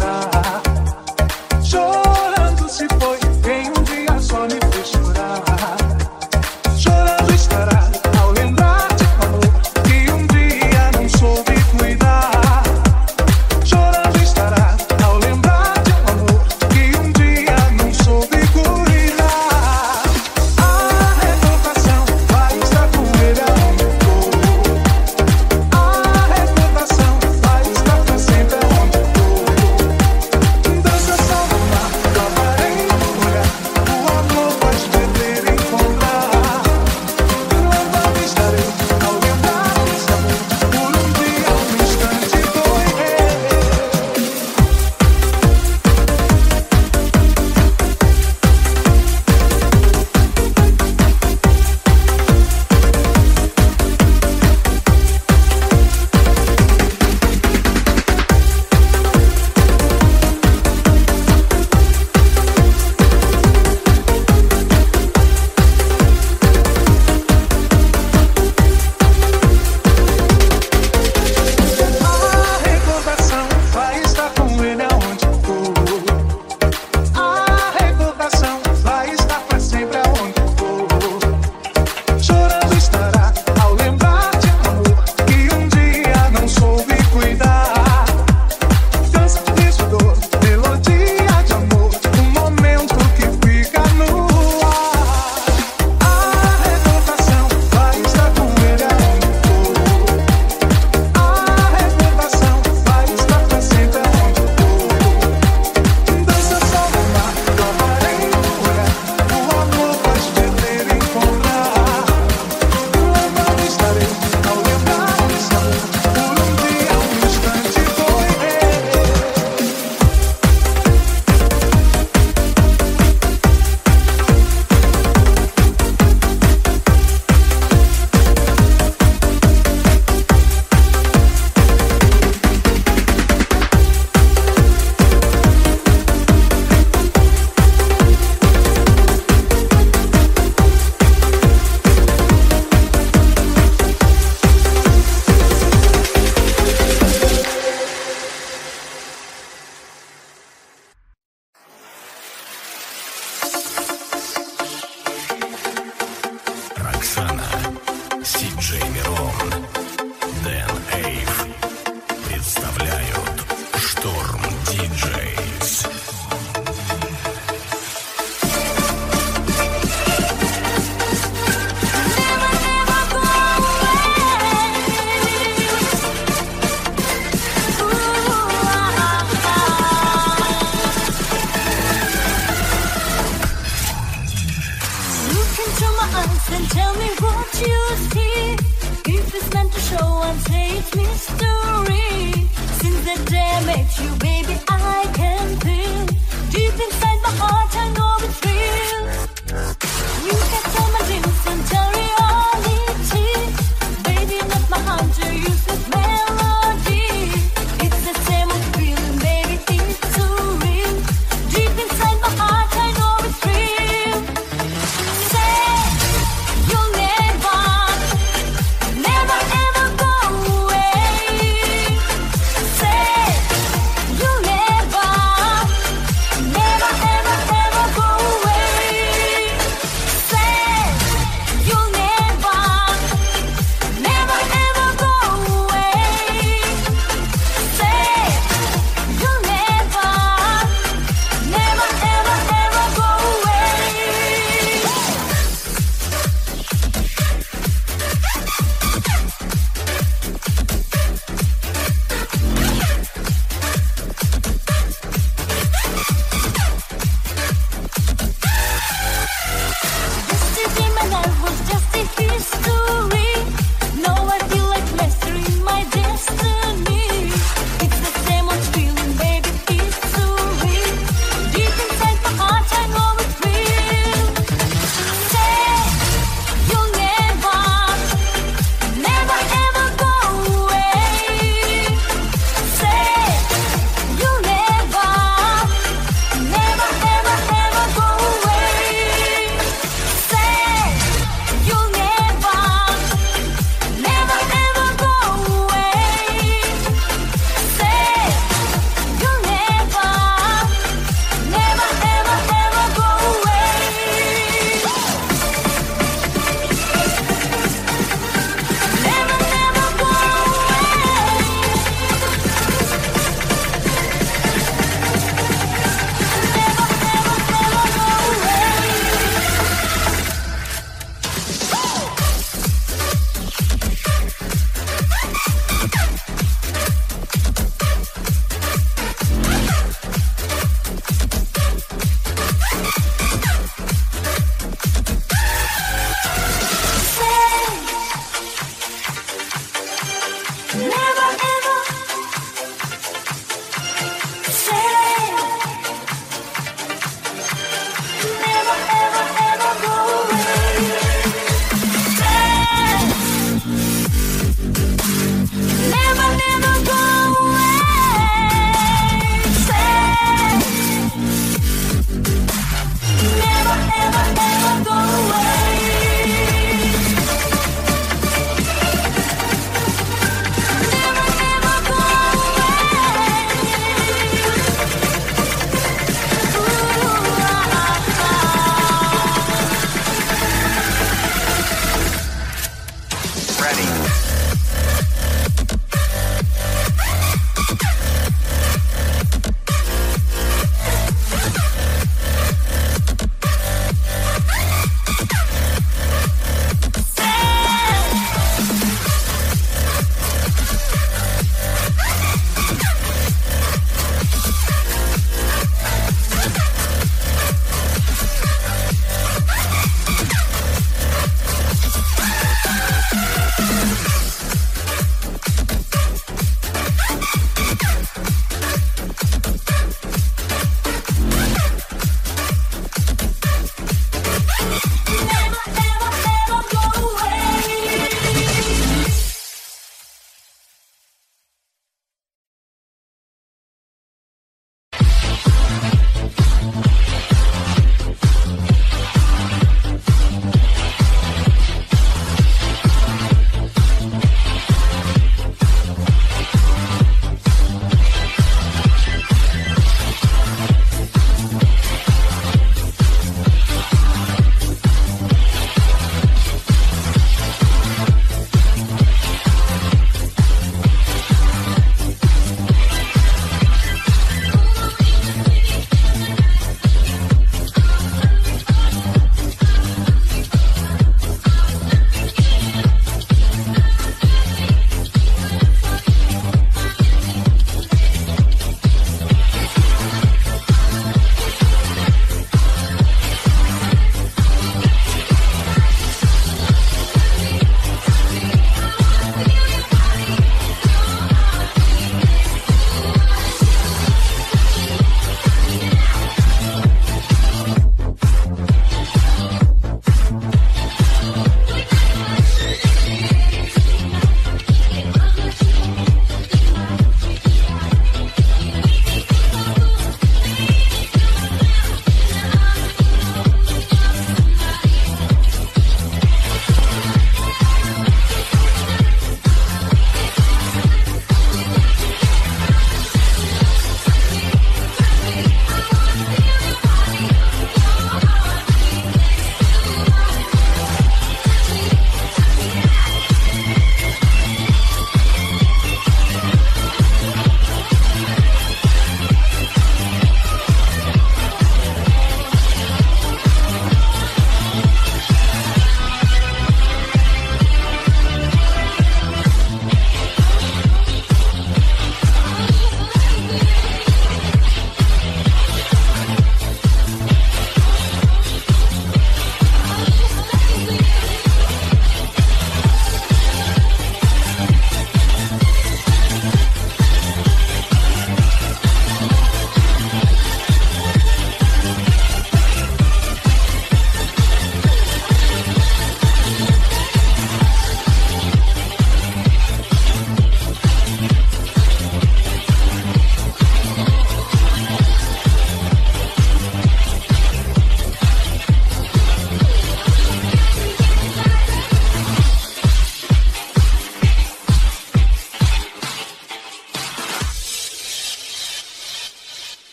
You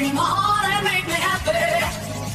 steal my heart and make me happy.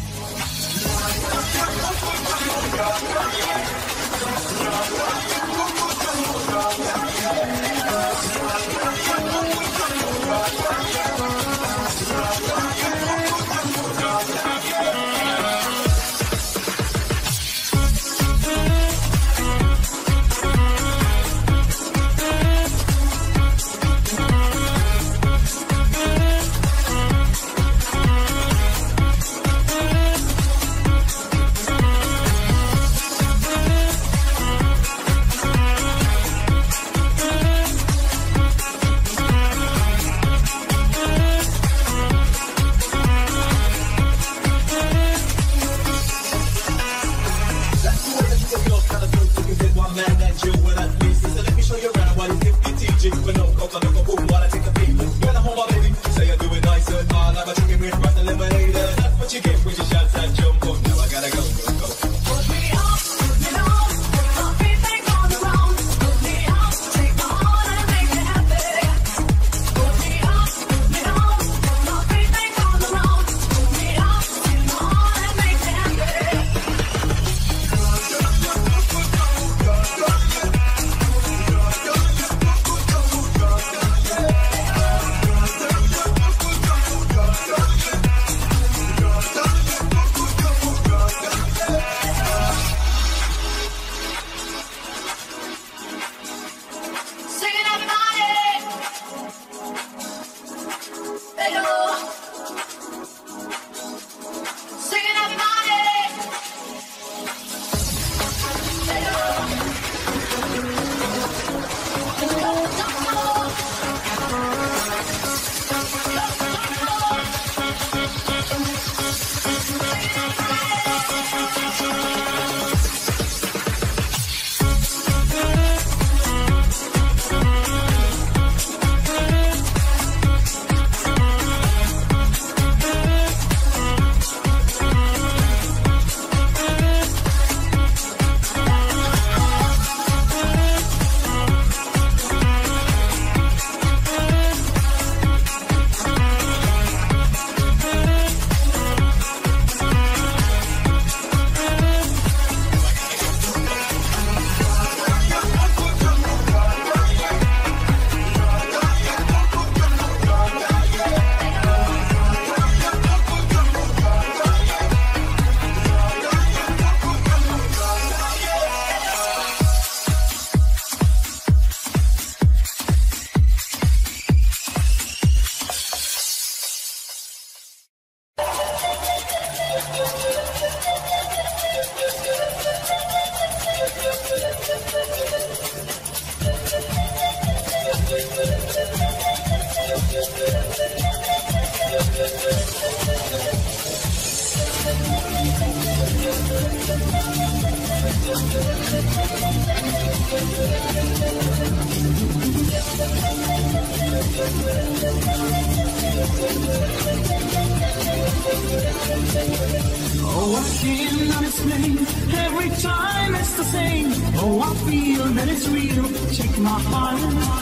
Oh, I cannot explain. Every time it's the same. Oh, I feel that it's real. Take my heart.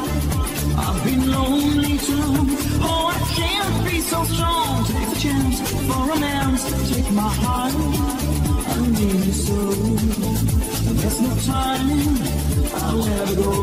I've been lonely too long. Oh, I can't be so strong. Take a chance for romance. Take my heart. I need you so. There's no time. I'll never go.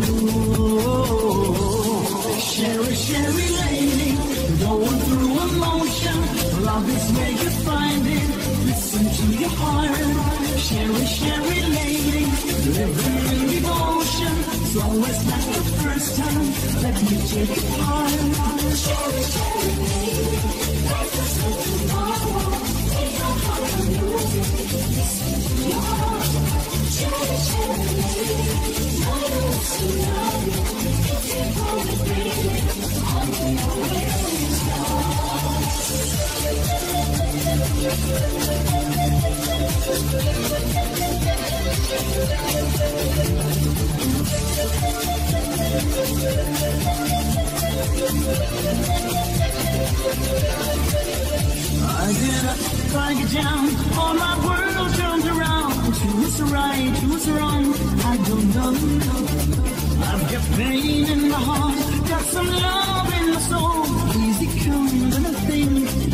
Sherry, Sherry lady, going through emotion. Love is where you find it. Listen to your heart. Sherry, Sherry lady, living in devotion. It's always like the first time. Let me take it hard. Sherry, Sherry lady, life is like tomorrow. Take your heart and music. Listen to your heart. Sherry, Sherry lady, I know it's too loud. Take all the baby. I know where it's gone. I get up, I get down, all my world turns around. Who's right, who's wrong, I don't know. I've got pain in my heart, got some love in my soul. Easy come, little thing.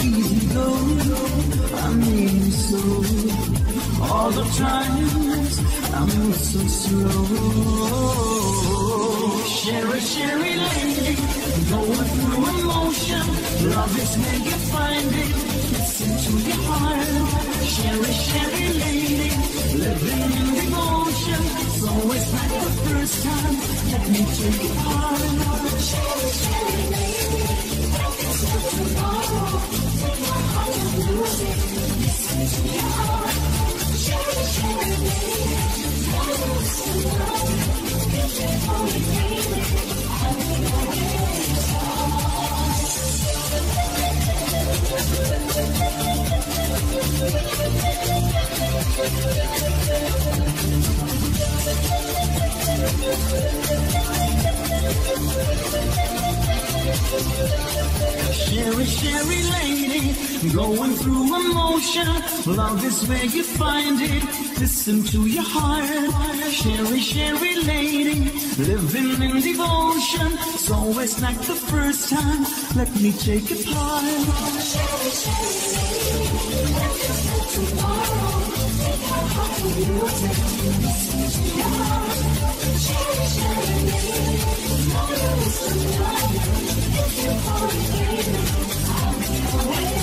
so. All the times I move so slow. Sherry, Sherry lady, going through emotion. Love is where you find it. Listen to your heart. Sherry, Sherry lady, living in devotion. So it's like the first time. Let me take it hard. Sherry, Sherry lady, breakfast till tomorrow. Take my heart and lose it. Listen to your heart. Sherry, Sherry lady, promise to love you. Beautiful baby, I will Sherry, Sherry lady, going through emotion. Love is where you find it. Listen to your heart. Sherry, Sherry lady, living in devotion. It's always like the first time. Let me take it part. Sherry, Sherry lady, breakfast till tomorrow. Take my heart and use it. Listen to your heart. Sherry, Sherry lady, love is to love you. If you want it, baby, I'll be away.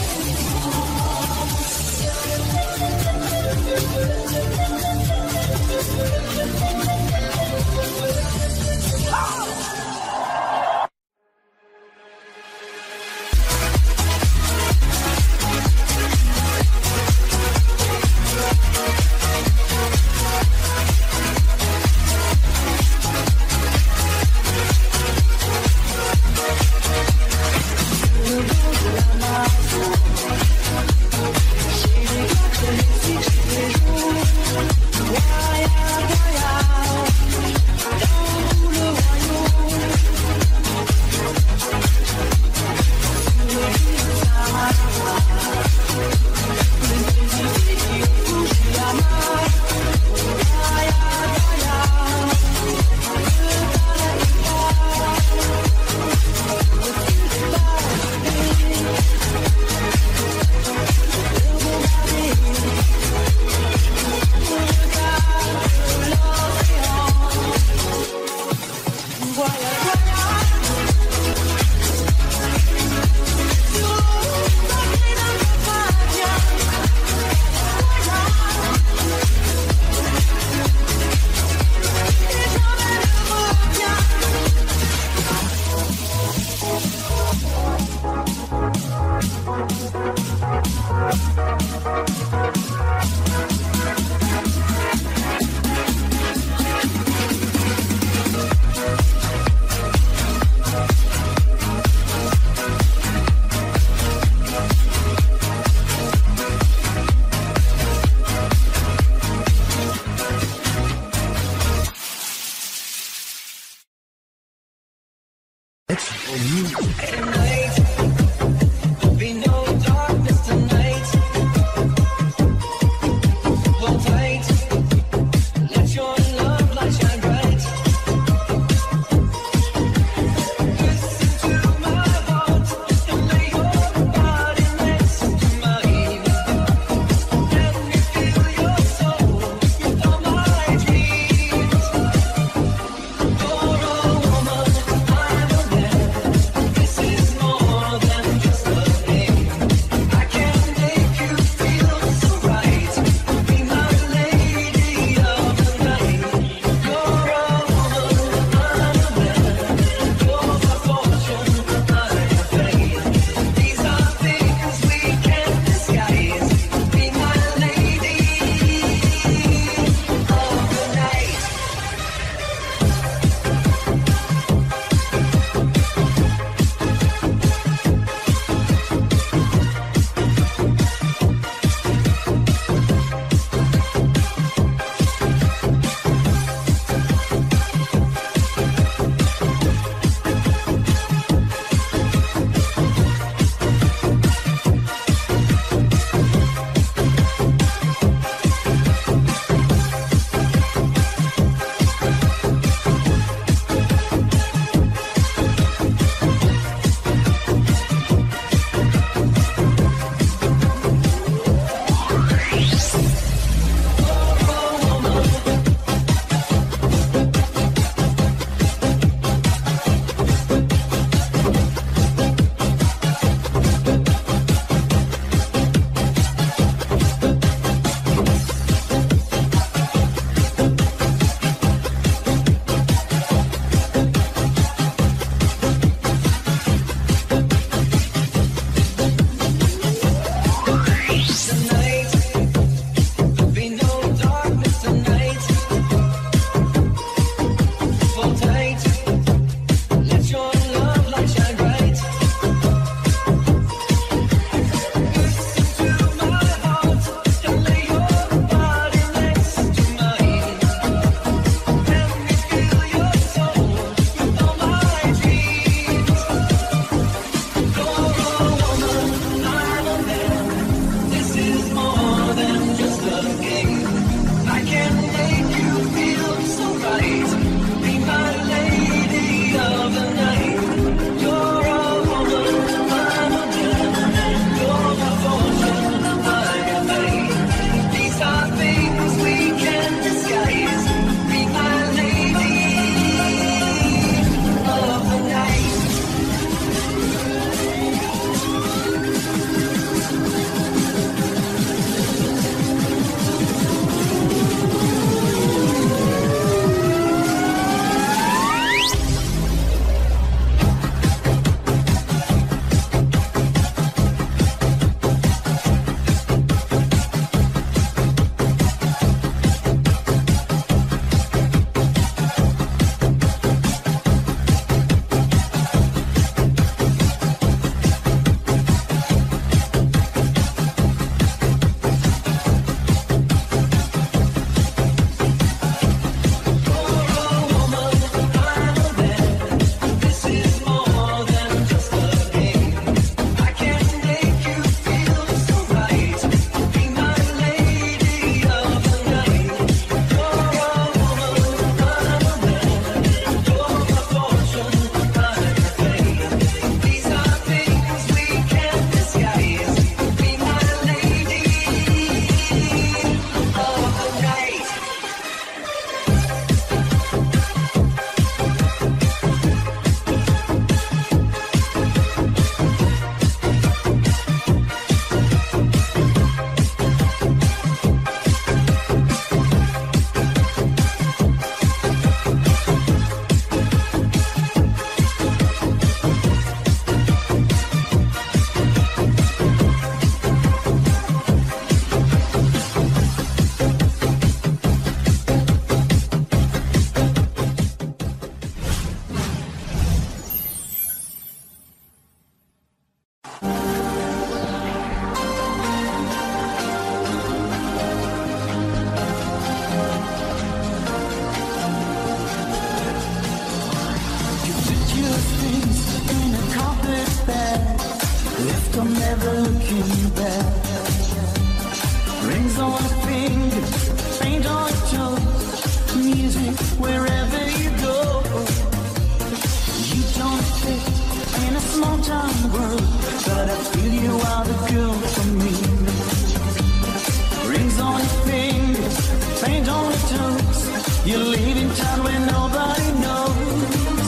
I'm never looking back. Rings on your fingers, paint on your toes, music wherever you go. You don't fit in a small town world, but I feel you are the girl for me. Rings on your fingers, paint on your toes, you live in town where nobody knows.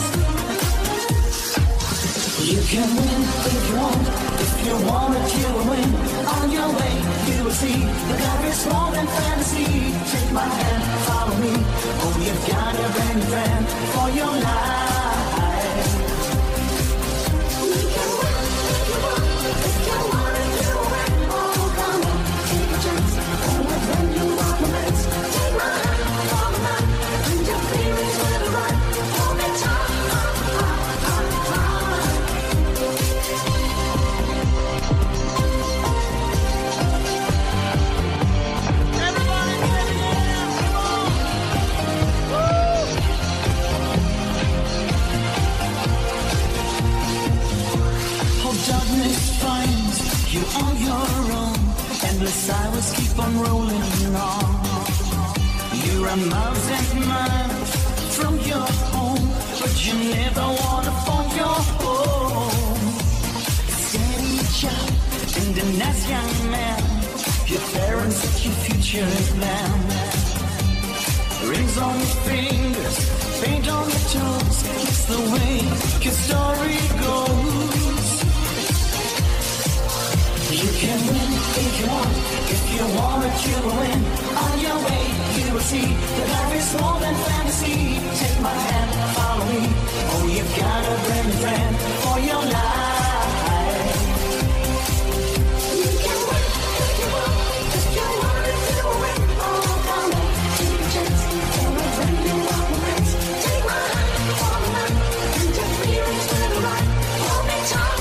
You can win if you want, if you want it you will win. On your way you will see that life is more than fantasy. Take my hand, follow me, oh you've got a brand new friend for your life. You can win if you want, if you want it you will win. Oh come on, take a chance, oh when you walk the mess. Take my hand, follow me, and your feelings will right. Hold me tight. You on your own, endless hours keep on rolling on. You're a miles and miles from your home, but you never wanna find your home. Steady child and a nice young man, your parents set your future plan. Rings on your fingers, paint on your toes, it's the way your story goes. You can win if you want, if you want it you will win. On your way you will see that life is more than fantasy. Take my hand, follow me, oh you've got a brand new friend for your life. You can win if you want, if you want it you will win. Oh come on, take a chance, oh when you walk the race. Take my hand, follow me, and your feelings will right. Hold me tight.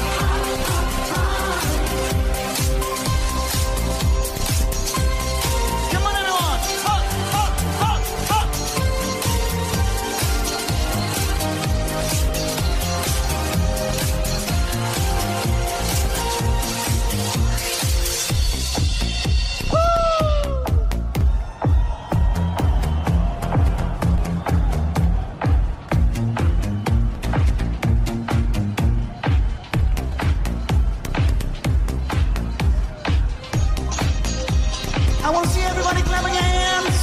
I want to see everybody clapping your hands.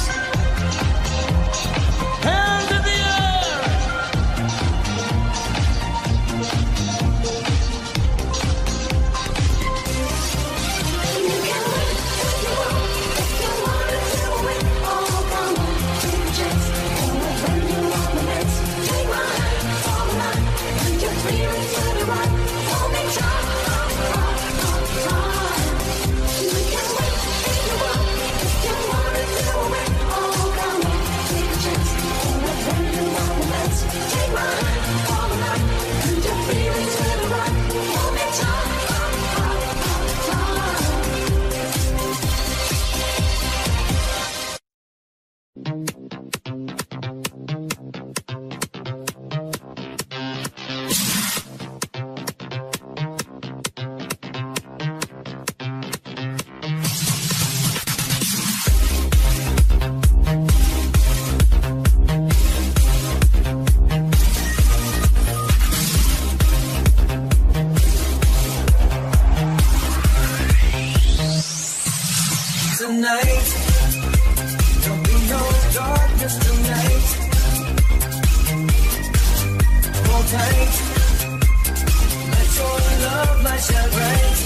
Hands in the air. You can win if you want, if you want it you will win. Oh come on, take a chance, oh when you walk the mess. Take my hand, follow me, and your feelings will be right. Hold me tight. You can win if you want. You want it, you will win. Oh, come on, take a chance. Oh, when you want the best, take my hand, follow me, and your feelings will be right. Hold me tight. Tonight, there'll be no darkness tonight. Hold tight, let your love light shine bright.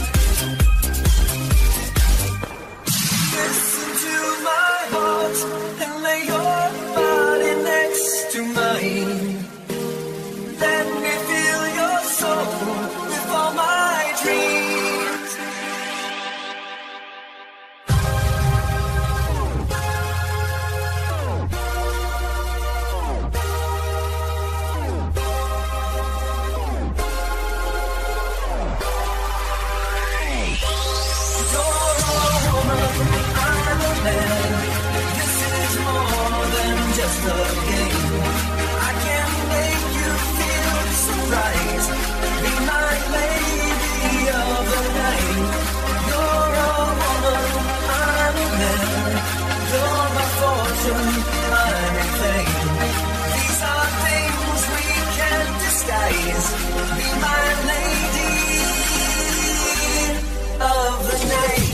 Listen to my heart and lay your body next to mine. Let me fill your soul with all my dreams. This is more than just a game. I can't please be my lady of the night.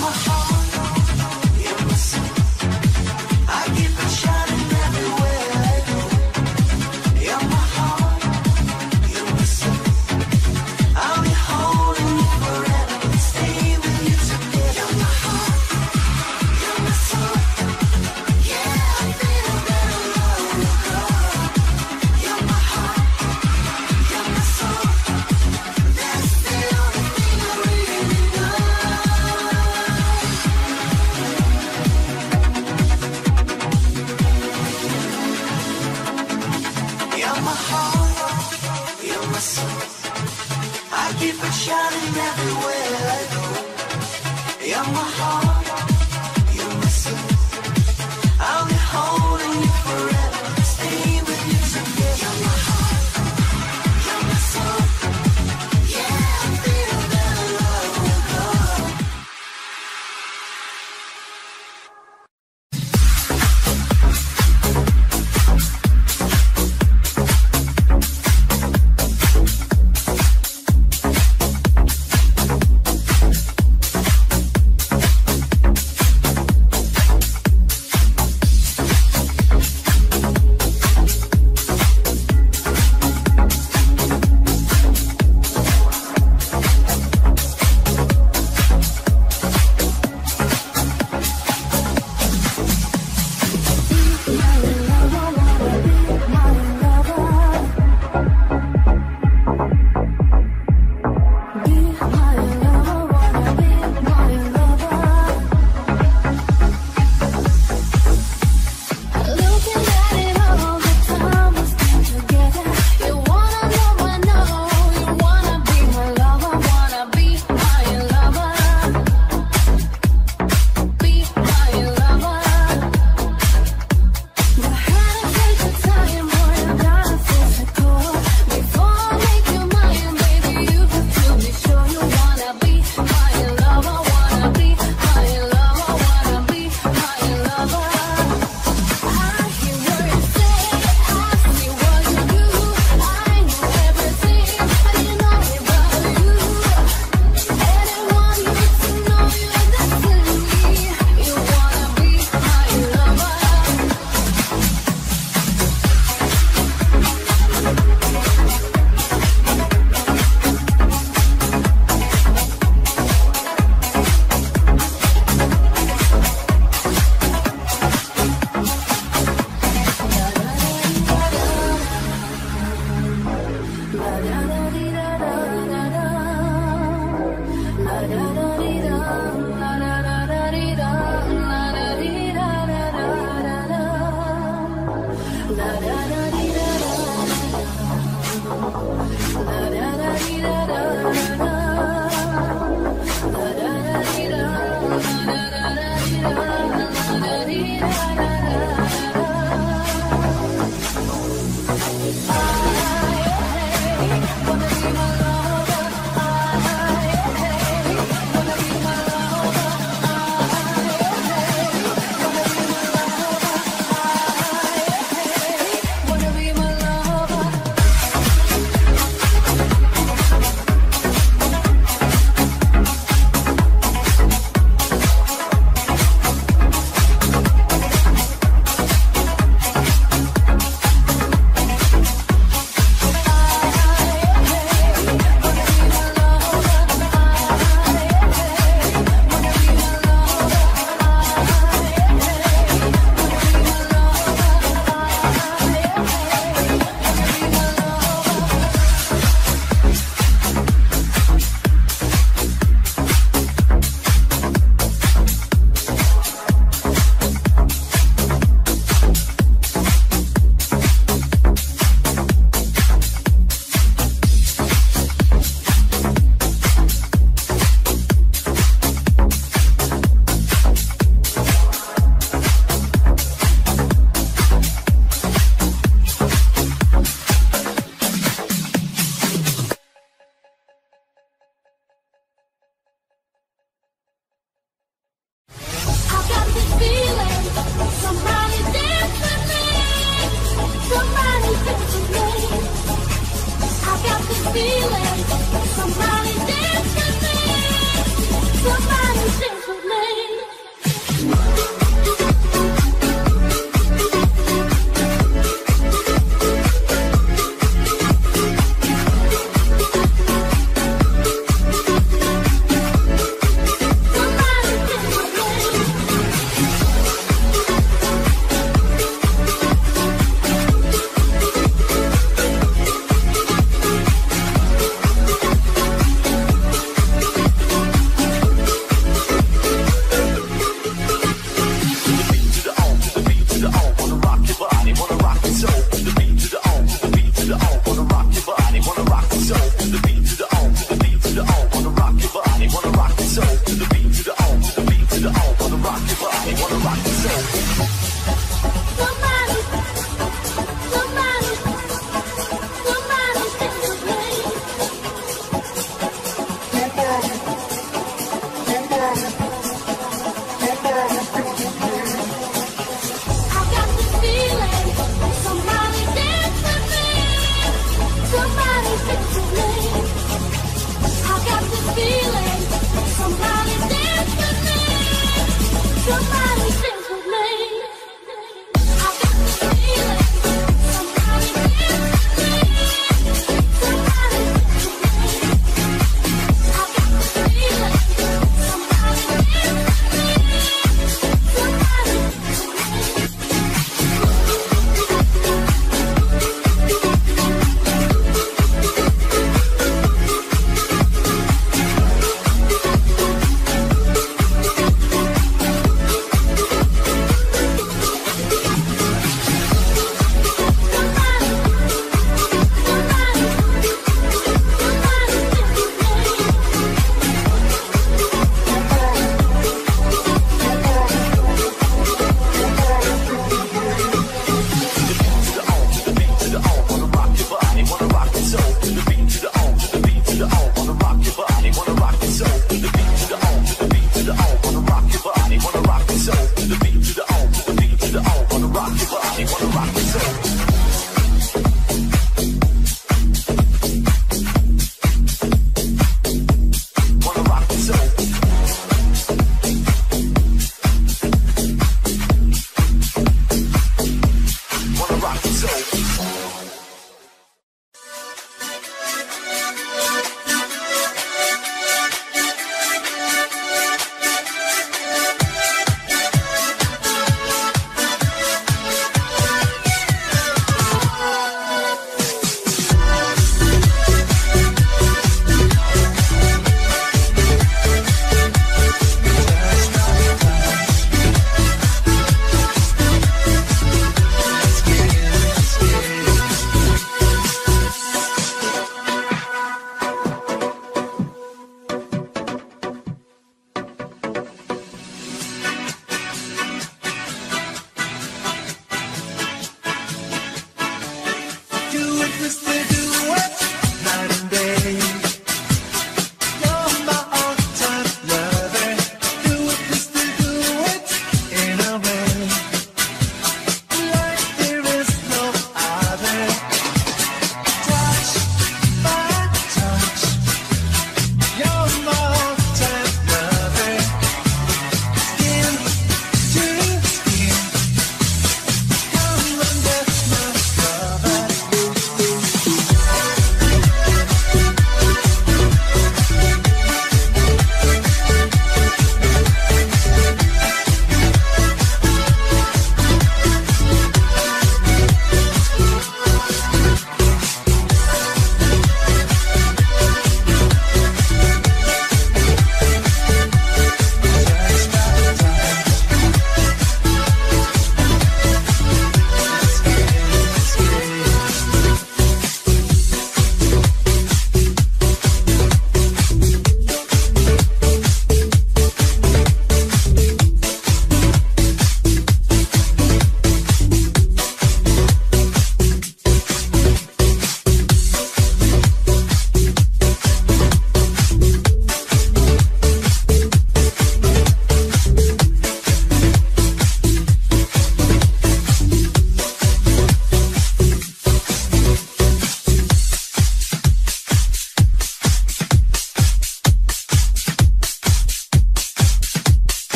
Somebody dance with me. Somebody dance with me.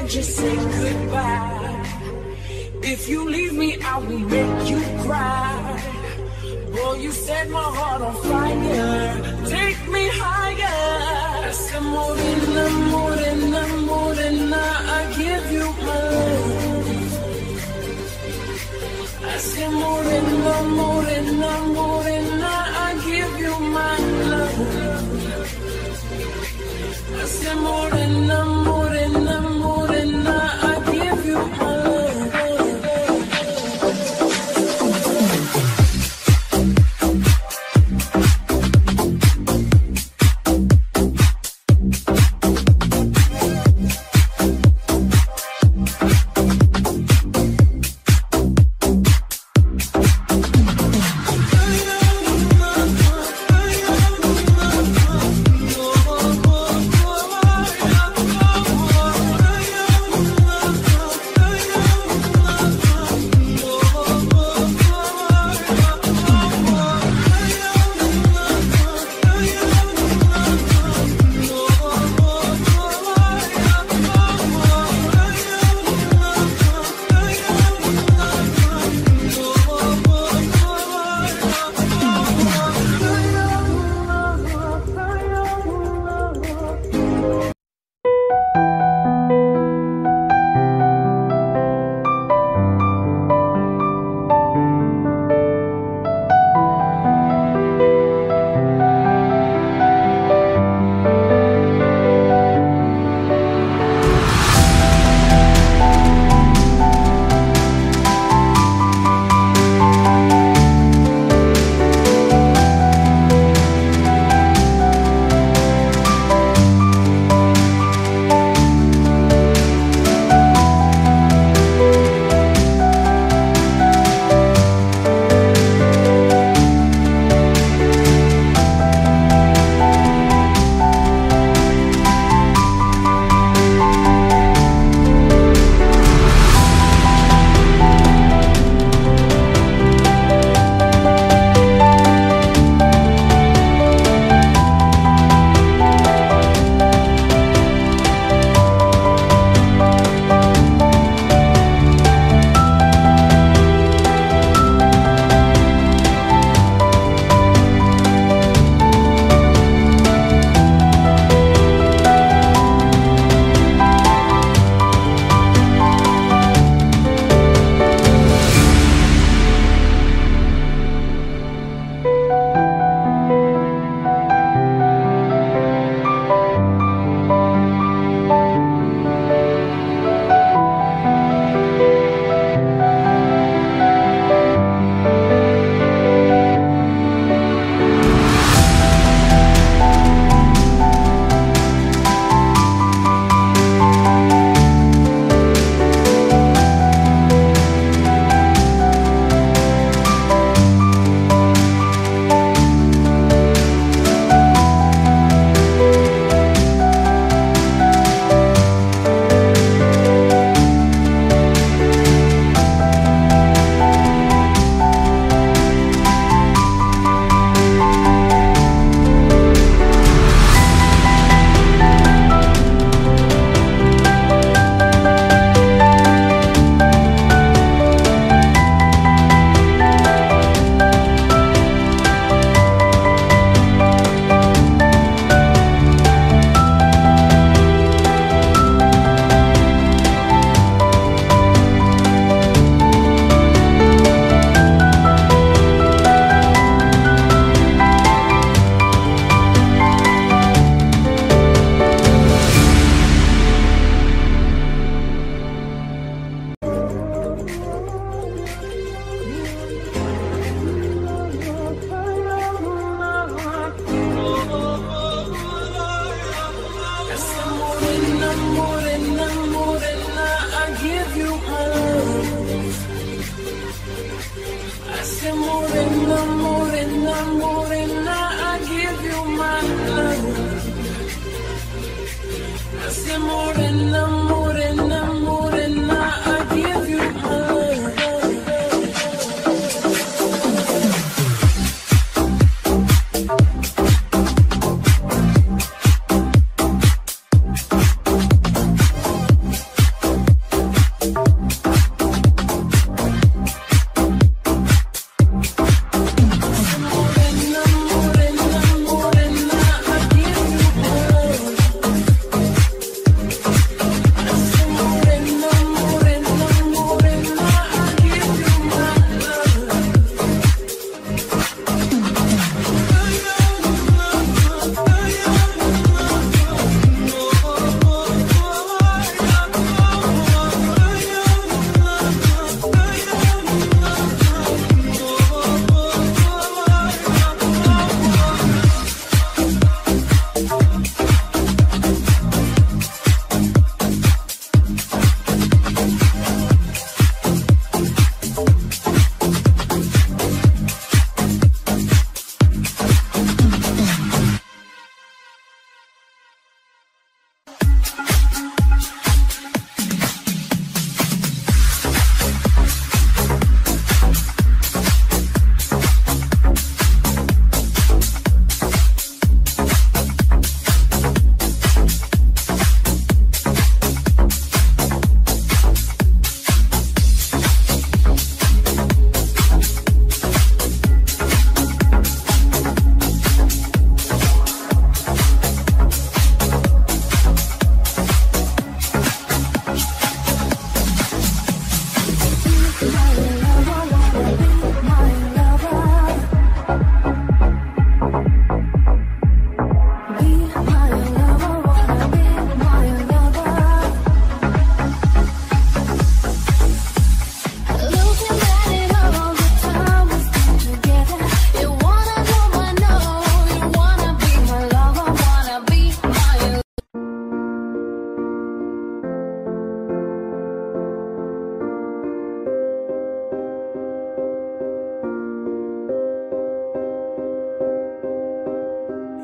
can't just say goodbye. If you leave me, I will make you cry. Boy, you set my heart on fire. Take me higher. Ese morena, morena, morena, I give you my love. Ese morena, morena, morena, I give you my love. Ese morena, morena, morena, I give you my love.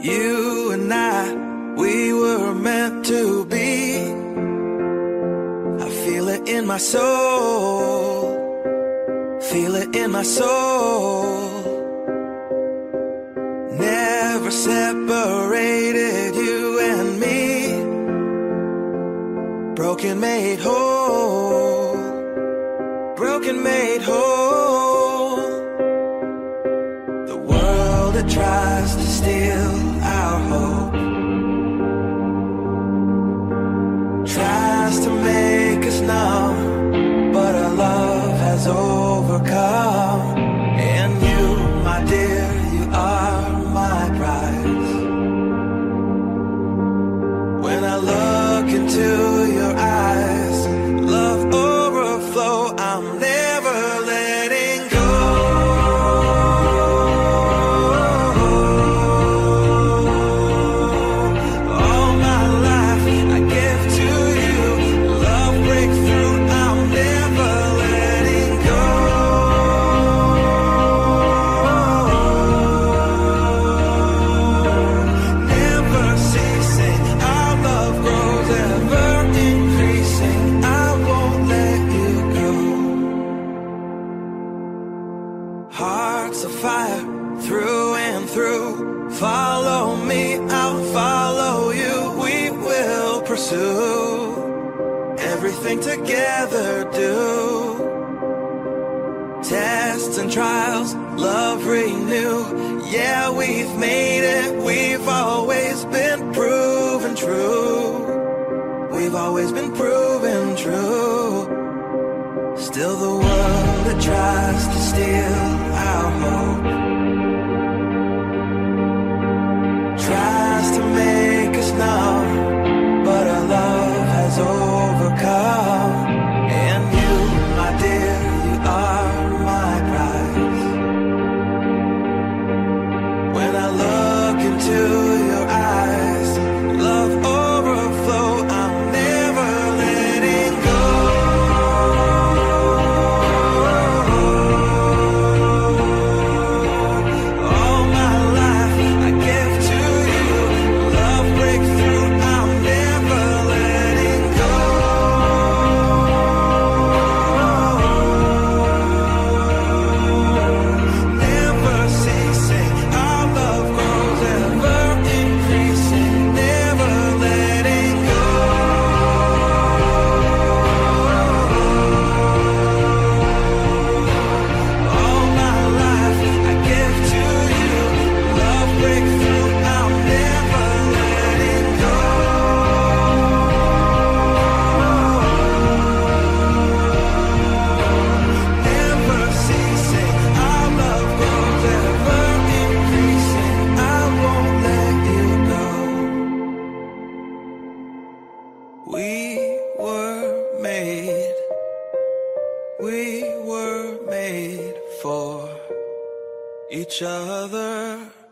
You and I, we were meant to be. I feel it in my soul, feel it in my soul. Never separated, you and me. Broken made whole, broken made whole. The world that tries to steal our hope tries to make us numb, but our love has overcome. And you, my dear, you are my prize. When I look into your eyes, love overflow, I'm never letting go. All my life I give to you, love breakthrough, I'm never letting go. Never ceasing, our love grows, ever increasing, I won't let you go. Hearts of fire, through and through. Follow me, I'll follow you. We will pursue everything together, do. Tests and trials, love renew. Yeah, we've made it, we've always been proven true. We've always been proven true. Still the world that tries to steal our hope tries to make us numb, but our love has overcome. And you, my dear, you are my prize. When I look into your eyes, love overflow, I'm never letting go. All my life I give to you, love breakthrough, I'm never letting go. Never ceasing, our love grows, ever increasing, never letting go. All my life I give to you, love breakthrough, I'm never letting go. Never ceasing, our love grows, ever increasing, I won't let you go. We were made for each other.